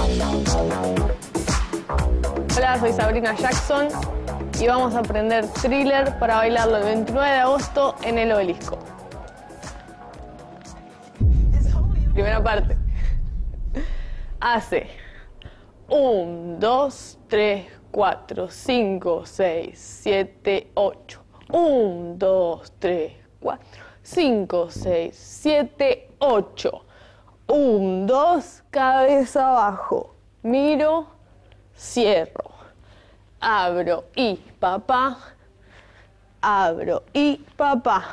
Hola, soy Sabrina Jackson y vamos a aprender Thriller para bailarlo el 29 de agosto en el Obelisco. Primera parte. Hace 1, 2, 3, 4, 5, 6, 7, 8. 1, 2, 3, 4, 5, 6, 7, 8. 1, 2, cabeza abajo. Miro, cierro. Abro y papá. Abro y papá.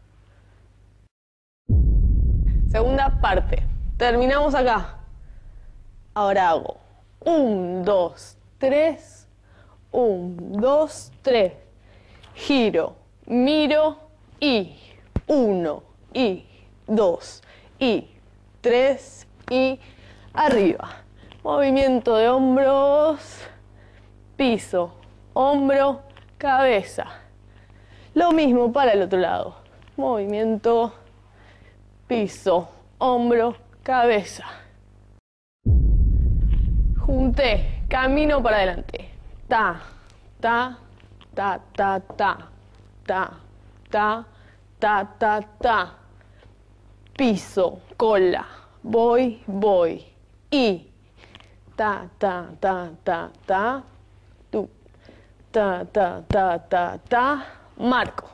Segunda parte. Terminamos acá. Ahora hago 1, 2, 3. 1, 2, 3. Giro, miro y 1 y 2 y 3 y arriba. Movimiento de hombros, piso, hombro, cabeza. Lo mismo para el otro lado. Movimiento, piso, hombro, cabeza. Junté, camino para adelante. Ta, ta, ta, ta, ta, ta, ta, ta, ta, ta. Piso, cola, voy, voy. Y ta, ta, ta, ta, ta. Tu, ta, ta, ta, ta, ta. Marco.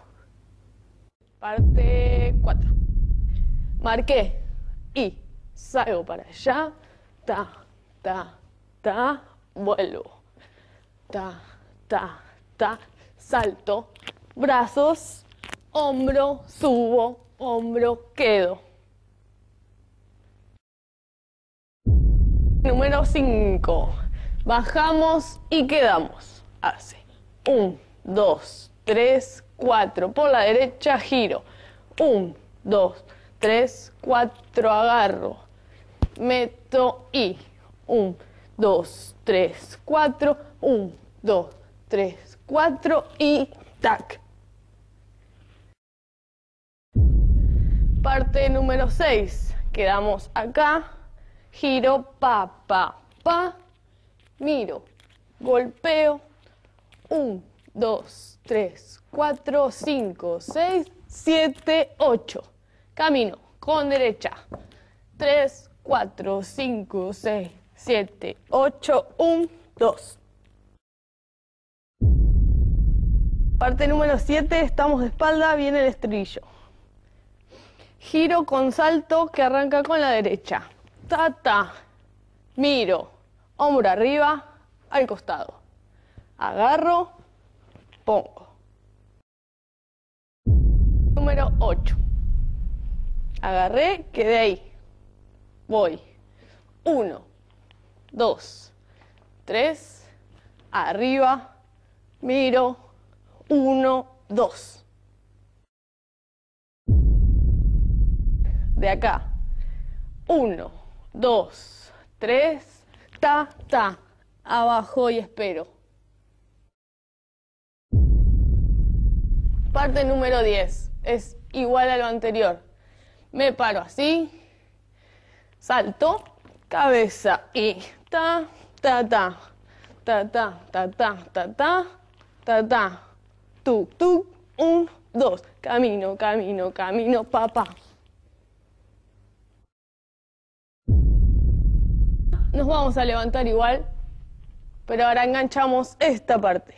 Parte 4. Marqué y salgo para allá. Ta, ta, ta. Vuelvo. Ta, ta, ta. Salto. Brazos. Hombro. Subo. Hombro. Quedo. Número 5. Bajamos y quedamos. Hace 1, 2, 3, 4. Por la derecha giro. 1, 2, 3, 4. Agarro. Meto y 1, 2, 3, 4. 1, 2, 3, 4 y tac. Parte número 6. Quedamos acá. Giro, pa, pa, pa. Miro, golpeo. 1, 2, 3, 4, 5, 6, 7, 8. Camino con derecha. 3, 4, 5, 6, 7, 8. 1, 2. Parte número 7. Estamos de espalda. Viene el estribillo. Giro con salto que arranca con la derecha. Ta, ta. Miro. Hombro arriba. Al costado. Agarro. Pongo. Número 8. Agarré. Quedé ahí. Voy. 1, 2, 3. Arriba. Miro. 1, 2. De acá. 1, 2, 3. Ta, ta. Abajo y espero. Parte número 10. Es igual a lo anterior. Me paro así. Salto. Cabeza y ta, ta, ta. Ta, ta, ta, ta, ta, ta. Ta, ta. Tuk, tuk. 1, 2. Camino, camino, camino, papá. Nos vamos a levantar igual, pero ahora enganchamos esta parte.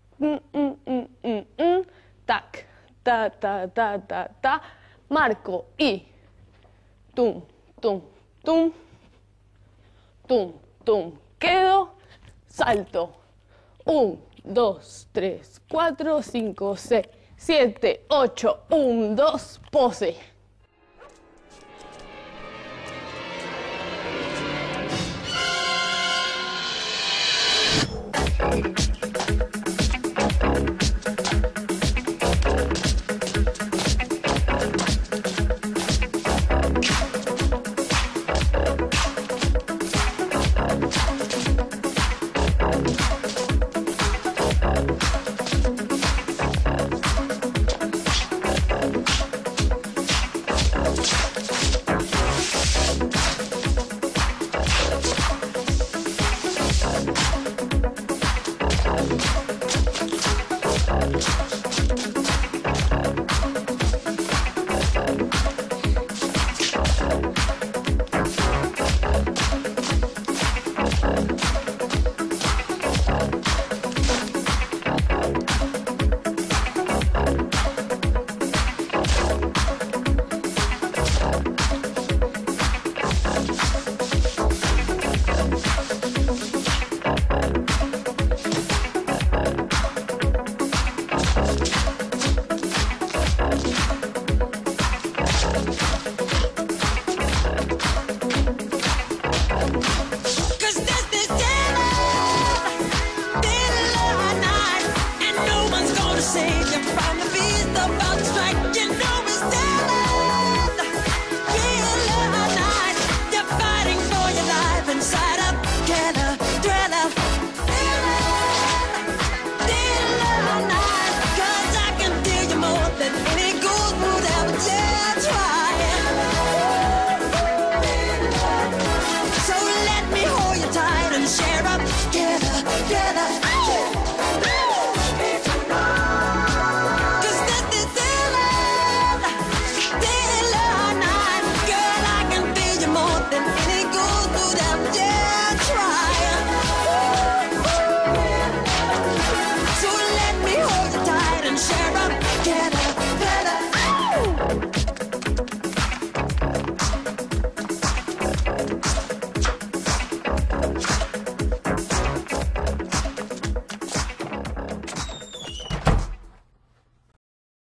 Tac, ta, ta, ta, ta, ta. Marco y tum, tum, tum. Tum, tum. Quedo. Salto. 1, 2, 3, 4, 5, 6, 7, 8. 1, 2. Pose.